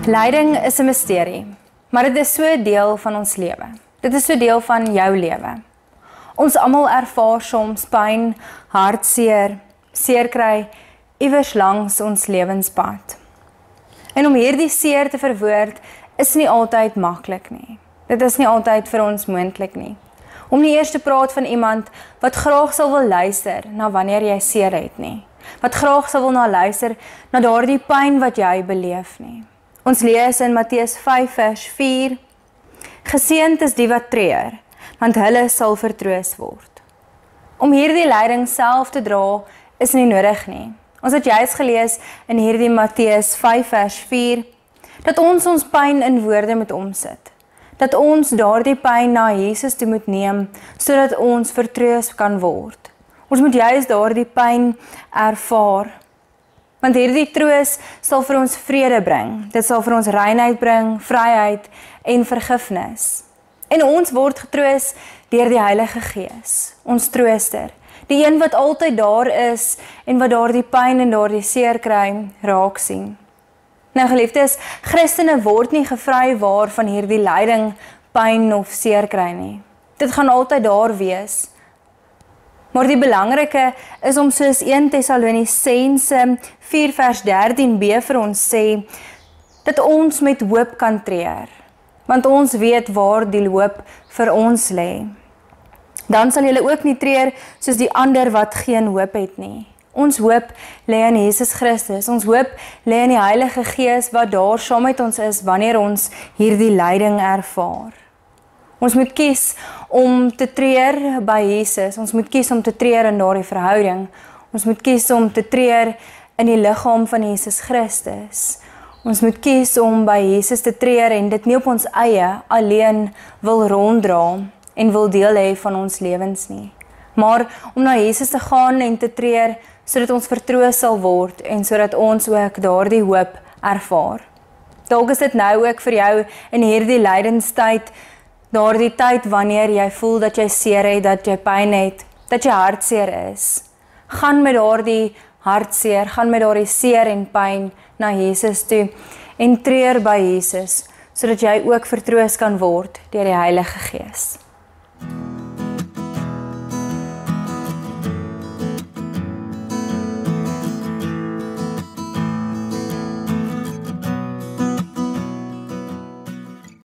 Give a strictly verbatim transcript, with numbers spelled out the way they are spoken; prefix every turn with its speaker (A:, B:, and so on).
A: Lyding is 'n misterie, maar dit is so 'n deel van ons lewe. Dit is so 'n deel van jou lewe. Ons almal ervaar soms pyn, hartseer, seer kry iewers langs ons lewenspad. En om hierdie seer te verwoord is nie altyd maklik nie. Dit is nie altyd vir ons moontlik nie. Om nie eers te praat van iemand wat graag sal wil luister na wanneer jy seer het nie. Wat graag sal wil na luister na daardie pyn wat jy beleef nie. Ons lees in Matteus vyf vers vier: Geseënd is die wat treur, want hulle sal vertroos word. Om hierdie lyding self te dra is nie nodig nie. Ons het juis gelees in hierdie Matteus vyf vers vier dat ons ons pyn in woorde moet omsit. Dat ons daardie pyn na Jesus toe moet neem sodat ons vertroos kan word. Ons moet juis daardie pyn ervaar. Want hierdie troos sal vir ons vrede bring. Dit sal vir ons reinheid bring, vryheid en vergifnis. En ons word getroos deur die Heilige Gees, ons trooster. Die een wat altyd daar is en wat daardie pyn en daardie seer kry raak sien. Nou geliefdes, Christene word nie gevry waar van hierdie lyding, pyn of seer kry nie. Dit gaan altyd daar wees. Maar die belangrike is om soos eerste Tessalonisense vier vers dertien b vir ons sê, dat ons met hoop kan treur. Want ons weet waar die hoop vir ons lê. Dan sal julle ook nie treur soos die ander wat geen hoop het nie. Ons hoop lê in Jesus Christus. Ons hoop lê in die Heilige Gees wat daar saam met ons is wanneer ons hierdie lyding ervaar. Ons moet kies om te treur by Jesus. Ons moet kies om te treur in daardie verhouding. Ons moet kies om te treur in die liggaam van Jesus Christus. Ons moet kies om by Jesus te treur en dit nie op ons eie alleen wil ronddra en wil deel hê van ons lewens nie. Maar om na Jesus te gaan en te treur sodat ons vertroos sal word en sodat ons ook daardie hoop ervaar. Dalk is dit nou ook vir jou in hierdie lydenstyd, daardie tyd wanneer jy voel dat jy seer het, dat jy pyn het, dat jy hartseer is. Gaan met daardie hartseer, gaan met daardie seer en pyn na Jesus toe en treur by Jesus, sodat jy ook vertroos kan word deur die Heilige Gees.